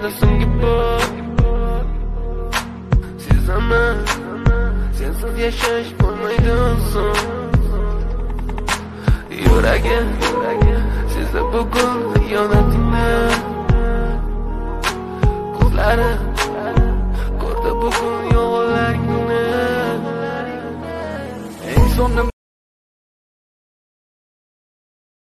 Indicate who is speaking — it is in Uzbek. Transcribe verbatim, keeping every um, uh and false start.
Speaker 1: ko'zimda so'nggi bor sezaman, sensiz yashash bo'lmaydi oson. Yuragim sezdi bugun xiyonatingni, ko'zlari